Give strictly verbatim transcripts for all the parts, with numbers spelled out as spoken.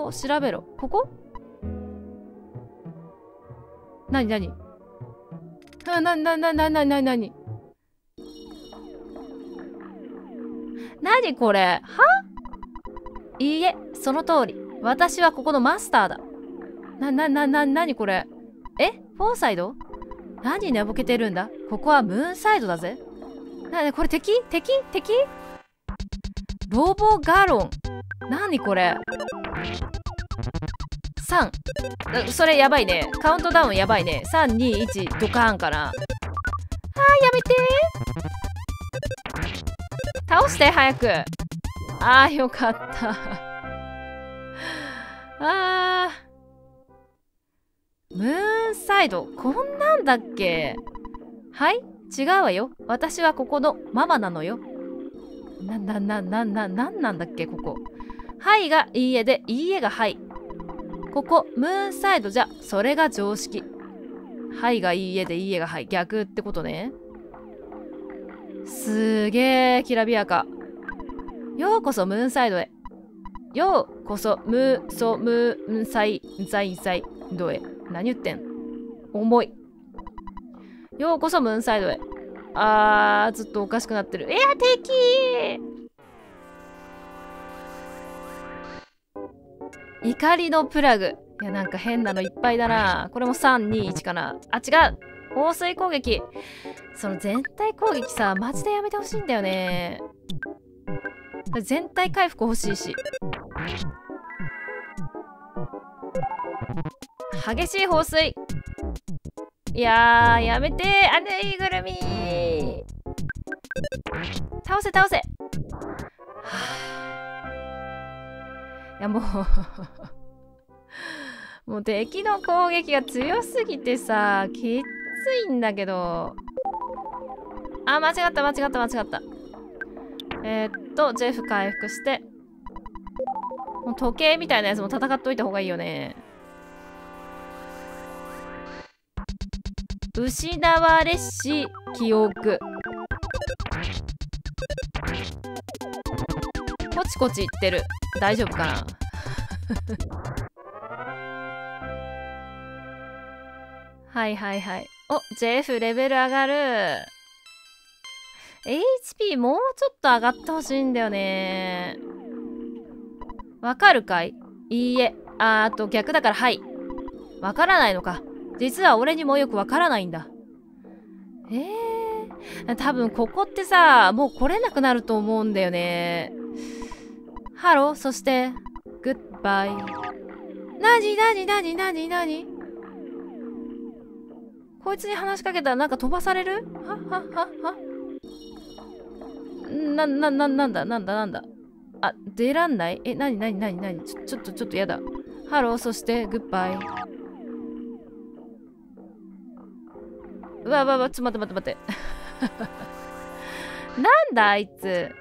を調べろ。ここ？なになに？あ、な、な、な、な、な、な、なに？なにこれ？はいいえ、その通り。私はここのマスターだ。な、な、な、な、なにこれ？え？フォーサイド？何寝ぼけてるんだ？ここはムーンサイドだぜ。なにこれ敵？敵？敵？ロボガロン。なにこれ？さん。それやばいね。カウントダウンやばいね。さん、に、いち、ドカーンかな。あー、やめてー。倒して早く。あー、よかった。あー。ムーンサイド、こんなんだっけ？はい？違うわよ。私はここのママなのよ。な、な、な、な、な、なんなんだっけここ。はいがいいえで、いいえがはい。ここ、ムーンサイドじゃ、それが常識。はいがいいえで、いいえがはい。逆ってことね。すげえ、きらびやか。ようこそムーンサイドへ。ようこそムーソムーンサインサインサイドへ。何言ってん？重い。ようこそムーンサイドへ。あー、ずっとおかしくなってる。いや、敵ー！怒りのプラグ。いや、なんか変なのいっぱいだな。これもさん、に、いちかな。あ、違う！放水攻撃。その全体攻撃さ、マジでやめてほしいんだよね。全体回復欲しいし。激しい放水。いやー、やめてー、あぬいぐるみー。倒せ倒せ。はあ、いやもうもう敵の攻撃が強すぎてさ、きついんだけど。あ、間違った間違った間違った。えー、っと、ジェフ回復して。もう時計みたいなやつも戦っといた方がいいよね。失われし記憶。コチコチいってる。大丈夫かなはいはいはい。お、ジェフレベル上がる。エイチピー もうちょっと上がってほしいんだよね。わかるかい？いいえ。あー、あと逆だからはい。わからないのか。実は俺にもよくわからないんだ。えー、多分ここってさ、もう来れなくなると思うんだよね。ハロー、そして、グッバイ。なになになになになに？こいつに話しかけたらなんか飛ばされる？ははははな、な、な、なんだなんだなんだ。あ、出らんない？え、なになになになに？ちょ、ちょっとちょっとやだ。ハロー、そして、グッバイ。うわうわうわ、ちょっと待って待って待って。なんだあいつ。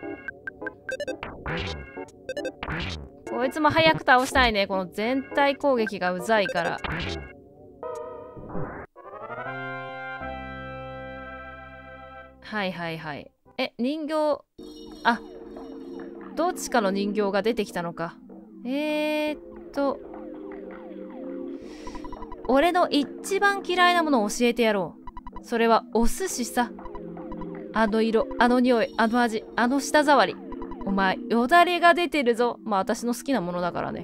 こいつも早く倒したいね。この全体攻撃がうざいから。はいはいはい。え、人形、あ、どっちかの人形が出てきたのか。えーっと、俺の一番嫌いなものを教えてやろう。それはお寿司さ。あの色、あの匂い、あの味、あの舌触り。お前、よだれが出てるぞ。まあ私の好きなものだからね。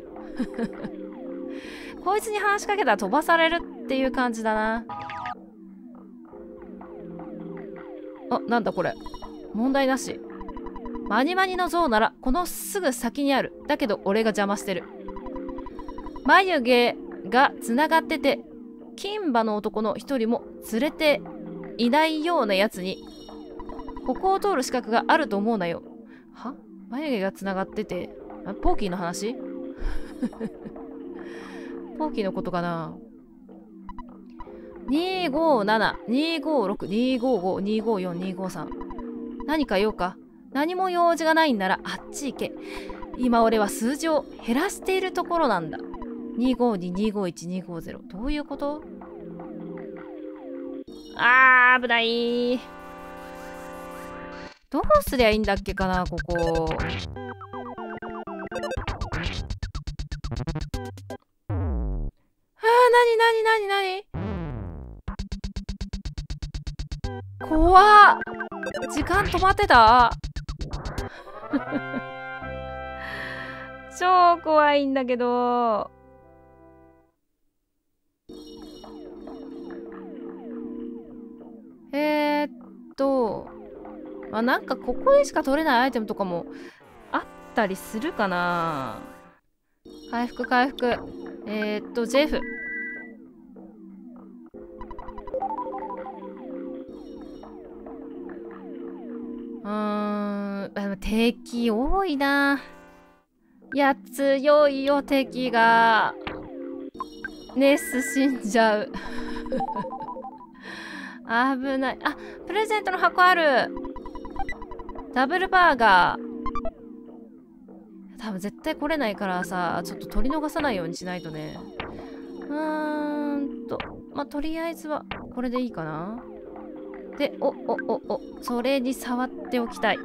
こいつに話しかけたら飛ばされるっていう感じだな。あ、なんだこれ。問題なし。マニマニの像ならこのすぐ先にある。だけど俺が邪魔してる。眉毛がつながってて、金歯の男の一人も連れていないようなやつに、ここを通る資格があると思うなよ。は？眉毛がつながってて、あ、ポーキーの話？ポーキーのことかな。にーごーなな、にーごーろく、にーごーご、にーごーよん、にーごーさん。何か用か？何も用事がないんならあっち行け。今俺は数字を減らしているところなんだ。にーごーに、にーごーいち、にーごーゼロ。どういうこと？あー、危ない。どうすりゃいいんだっけかな、ここ。 なになになに怖っ。時間止まってた超怖いんだけど。えー、っとまあなんかここでしか取れないアイテムとかもあったりするかな。回復回復。えー、っとジェフ。うーん、でも敵多いな。いや強いよ敵が。ネス死んじゃう危ない。あ、プレゼントの箱ある。ダブルバーガー。多分絶対来れないからさ、ちょっと取り逃さないようにしないとね。うーんとまあとりあえずはこれでいいかな。で、おおおおそれに触っておきたい。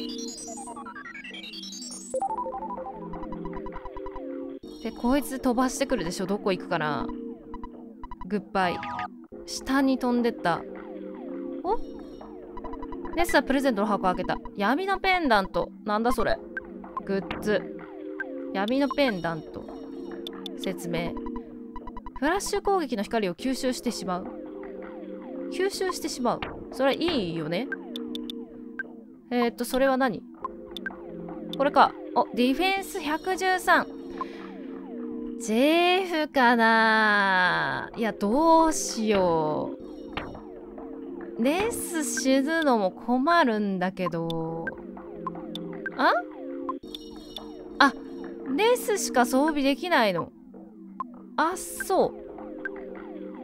でこいつ飛ばしてくるでしょ。どこ行くかな。グッバイ。下に飛んでった。おネスはプレゼントの箱開けた。闇のペンダント。なんだそれ。グッズ。闇のペンダント。説明。フラッシュ攻撃の光を吸収してしまう。吸収してしまう。それいいよね。えー、っとそれは何。これか。お、ディフェンスひゃくじゅうさん。ジェフかな。いやどうしよう。ネス死ぬのも困るんだけど。ああ、ネスしか装備できないの。あ、そう。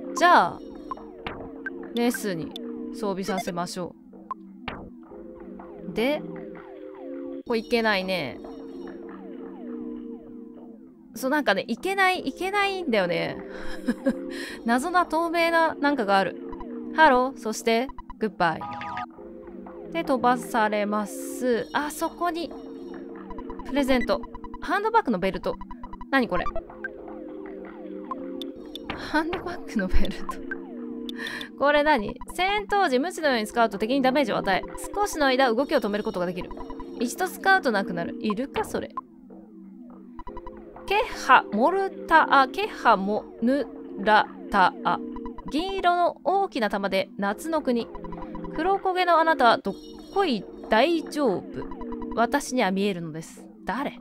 じゃあネスに装備させましょう。でこれいけないね。そうなんかね、いけないいけないんだよね謎な透明ななんかがある。ハロー、そしてグッバイで飛ばされます。あそこにプレゼント。ハンドバッグのベルト。何これ。ハンドバッグのベルトこれ何。戦闘時無知のように使うと敵にダメージを与え、少しの間動きを止めることができる。一度使うとなくなる。いるかそれ。ケハモルタア、ケハモヌラタア。銀色の大きな玉で夏の国。黒焦げのあなたはどっこい大丈夫。私には見えるのです。誰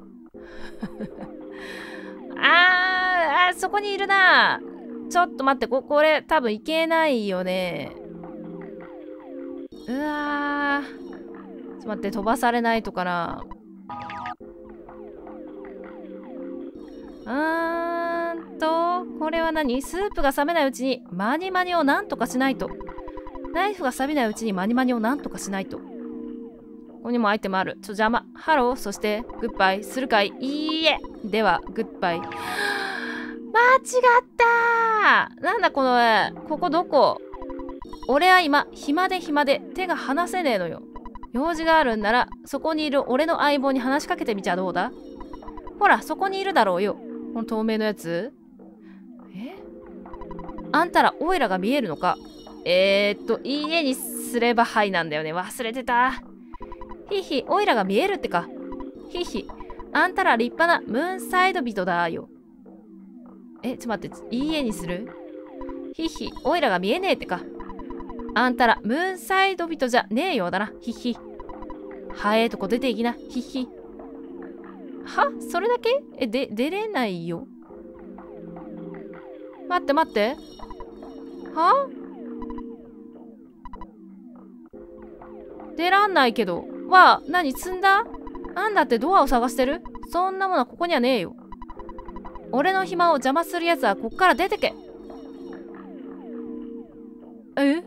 あーあ、そこにいるな。ちょっと待って、ここれ多分いけないよね。うわー、ちょっと待って、飛ばされないとかな。うーんとこれは何。スープが冷めないうちにマニマニをなんとかしないと。ナイフが錆びないうちにマニマニをなんとかしないと。ここにもアイテムある。ちょ邪魔。ハロー、そしてグッバイするかい。いいえ。ではグッバイ。間違ったー。なんだこの絵。ここどこ。俺は今暇で暇で手が離せねえのよ。用事があるんならそこにいる俺の相棒に話しかけてみちゃどうだ。ほらそこにいるだろうよ。この透明のやつ。えあんたらオイラが見えるのか。えー、っと家にすればはいなんだよね。忘れてた。ひひ、オイラが見えるってか。ひひ、あんたら立派なムーンサイド人だよ。え、ちょっと待って、家にする。ひひ、オイラが見えねえってか。あんたらムーンサイド人じゃねえようだな。ひひ。はえーとこ出ていきな。ひひ。はそれだけ。え、で、出れないよ。待って待って。は出らんないけど。わあ、何積んだ。なんだってドアを探してる。そんなものはここにはねえよ。俺の暇を邪魔するやつはこっから出てけ。え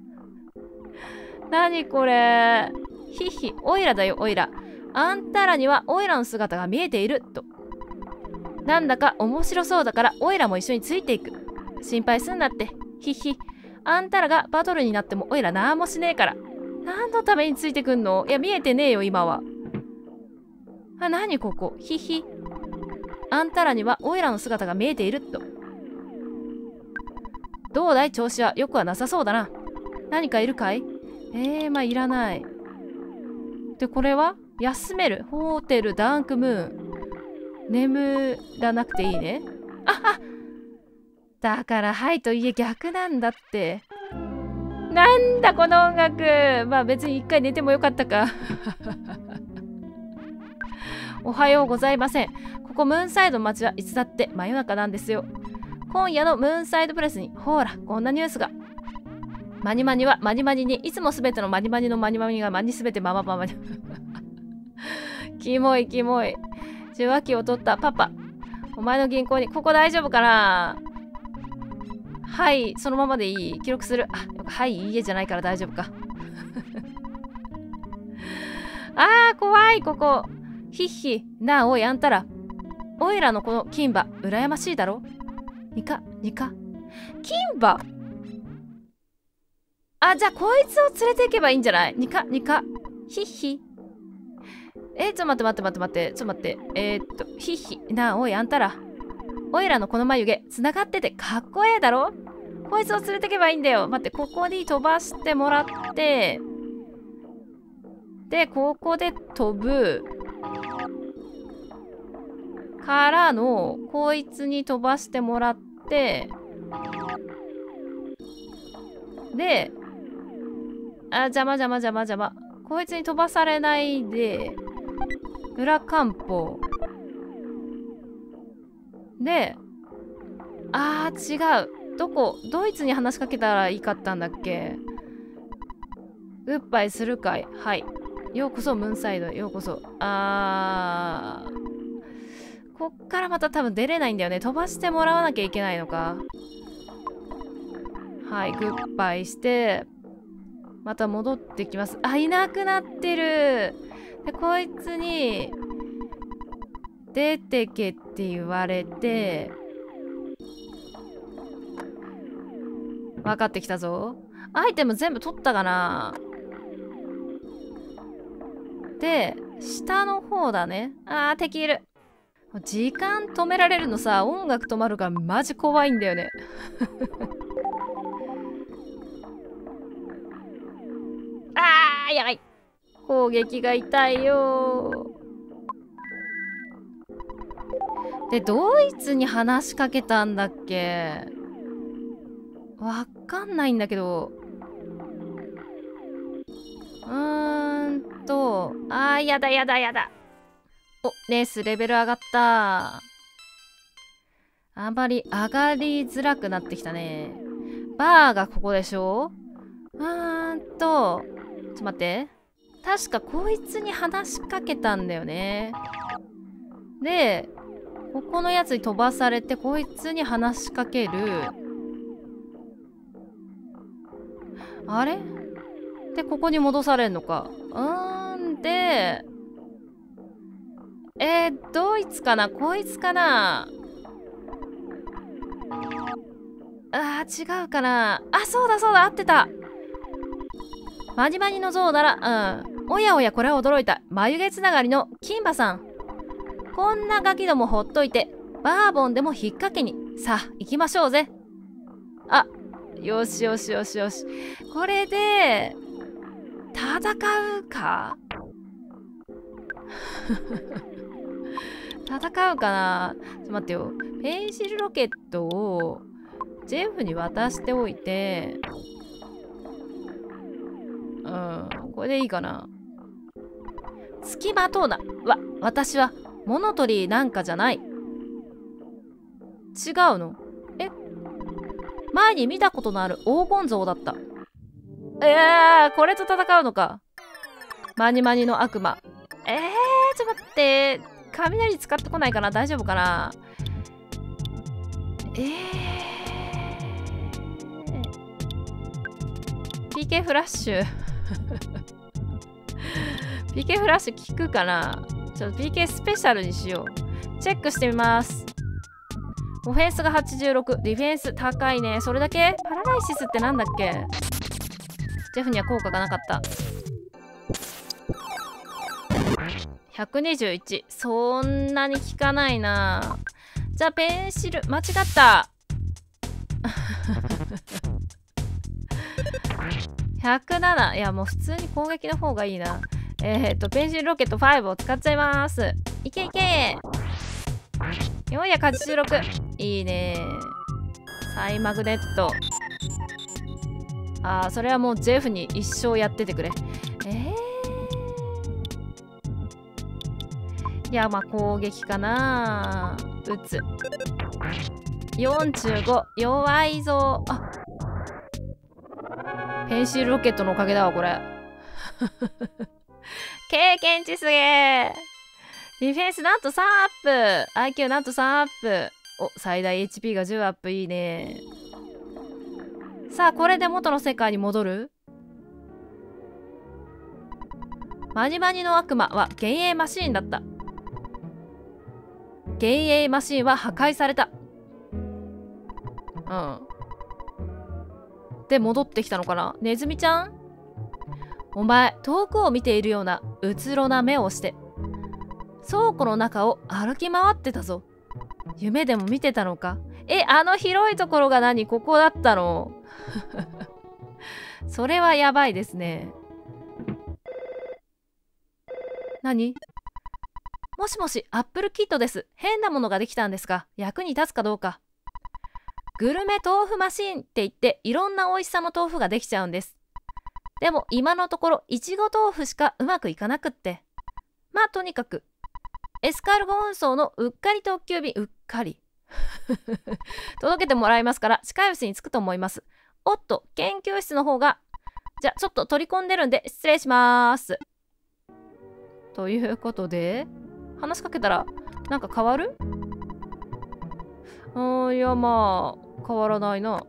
何これ。ひひ、オイラだよ、オイラ。あんたらにはオイラの姿が見えていると。なんだか面白そうだからオイラも一緒についていく。心配すんなって。ひひ、あんたらがバトルになってもオイラなんもしねえから。何のためについてくんの。いや見えてねえよ今は。あ、何ここ。ひひ、あんたらにはオイラの姿が見えていると。 どうだい調子はよくはなさそうだな。何かいるかい？えー、まあいらない。で、これは休める。ホテルダークムーン。眠らなくていいね。ああだからはいといえ逆なんだって。なんだこの音楽。まあ別に一回寝てもよかったか。おはようございません。ここムーンサイドの街はいつだって真夜中なんですよ。今夜のムーンサイドプレスにほらこんなニュースが。マニマニはマニマニにいつもすべてのマニマニのマニマニがマニすべてママママに。キモいキモい。受話器を取ったパパ。お前の銀行にここ大丈夫かな？はい、そのままでいい。記録する。あ、はい、いいえじゃないから大丈夫か。あー、怖い、ここ。ひっひ。なあ、おい、あんたら。おいらのこの金馬、羨ましいだろ？ニカ、ニカ。金馬？あ、じゃあ、こいつを連れて行けばいいんじゃない？ニカ、ニカ。ひっひ。えー、ちょっと待って待って待って待って。ちょっと待って。えー、っと、ひっひ。なあ、おい、あんたら。おいらのこの眉毛、つながっててかっこええだろ？こいつを連れてけばいいんだよ。待って、ここに飛ばしてもらって、で、ここで飛ぶ。からの、こいつに飛ばしてもらって、で、あ、邪魔邪魔邪魔邪魔。こいつに飛ばされないで、裏漢方。で、あー違う。どこドイツに話しかけたらいいかったんだっけ？グッバイするかい？はい。ようこそムーンサイドへようこそ。あー。こっからまた多分出れないんだよね。飛ばしてもらわなきゃいけないのか。はい、グッバイして、また戻ってきます。あ、いなくなってる。で、こいつに、出てけって言われて、分かってきたぞ。アイテム全部取ったかな？で、下の方だね。あー、敵いる。時間止められるのさ、音楽止まるからマジ怖いんだよね。あー、やばい。攻撃が痛いよ。で、ドイツに話しかけたんだっけ？わかんないんだけど。うーんと、あー、やだやだやだ。お、ネースレベル上がった。あんまり上がりづらくなってきたね。バーがここでしょ？うーんと、ちょっと待って。確かこいつに話しかけたんだよね。で、ここのやつに飛ばされて、こいつに話しかける。あれで、ここに戻されんのか。うーんで、えー、ドイツかな？こいつかな？あー、違うかな？あ、そうだそうだ、合ってた。マニマニの像なら、うん。おやおや、これは驚いた。眉毛つながりの金馬さん。こんなガキどもほっといて、バーボンでも引っ掛けに。さあ、行きましょうぜ。あ、よしよしよしよし。これで、戦うか？戦うかな？ちょっと待ってよ。ペンシルロケットをジェフに渡しておいて、うん、これでいいかな。付きまとうな。わ、私は物取りなんかじゃない。違うの？え？前に見たことのある黄金像だった。えー、これと戦うのか。マニマニの悪魔。えー、ちょっと待って。雷使ってこないかな？大丈夫かな？えー。ピーケー フラッシュ。ピーケー フラッシュ効くかな？ちょっと ピーケー スペシャルにしよう。チェックしてみます。オフェンスがはちじゅうろく。ディフェンス高いね。それだけ？パラライシスってなんだっけ？ジェフには効果がなかった。ひゃくにじゅういち。そんなに効かないな。じゃあペンシル、間違った。 ひゃくなな。いや、もう普通に攻撃の方がいいな。えっと、ペンシルロケットごを使っちゃいます。いけいけよんひゃくはちじゅうろく。いいね。サイマグネット。ああ、それはもうジェフに一生やっててくれ。えー、いや、まあ攻撃かな。撃つ。よんじゅうご。弱いぞ。あ、ペンシルロケットのおかげだわ、これ。経験値すげえ。ディフェンスなんとさんアップ。アイキュー なんとさんアップ。お、最大 エイチピー がじゅうアップ。いいね。さあ、これで元の世界に戻る？マニマニの悪魔は幻影マシーンだった。幻影マシーンは破壊された。うん。で、戻ってきたのかな？ネズミちゃん？お前、遠くを見ているようなうつろな目をして、倉庫の中を歩き回ってたぞ。夢でも見てたのか？え、あの広いところが何？ここだったの？それはやばいですね。何？もしもし、アップルキッドです。変なものができたんですが、役に立つかどうか。グルメ豆腐マシーンって言って、いろんな美味しさの豆腐ができちゃうんです。でも今のところいちご豆腐しかうまくいかなくって。まあとにかくエスカルゴ運送のうっかり特急便、うっかり届けてもらいますから近いうちに着くと思います。おっと、研究室の方が、じゃあちょっと取り込んでるんで失礼します。ということで話しかけたらなんか変わる？あー、いや、まあ変わらないな。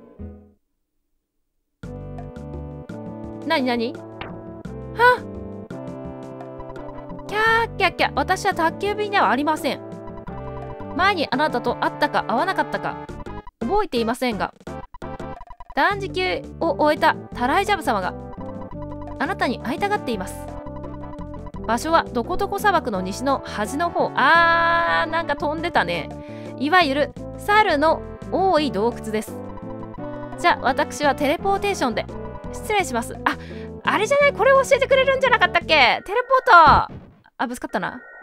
なになに？はっ、キャーキャッキャ、私は宅急便ではありません。前にあなたと会ったか会わなかったか覚えていませんが、断食を終えたタライジャブ様があなたに会いたがっています。場所はどこどこ砂漠の西の端の方。あー、なんか飛んでたね。いわゆる猿の多い洞窟です。じゃあ私はテレポーテーションで。失礼します。あ、あれじゃない？これを教えてくれるんじゃなかったっけ？テレポート。あ、ぶつかったな。